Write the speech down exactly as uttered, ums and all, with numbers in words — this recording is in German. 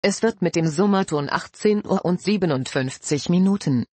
Es wird mit dem Summerton achtzehn Uhr und siebenundfünfzig Minuten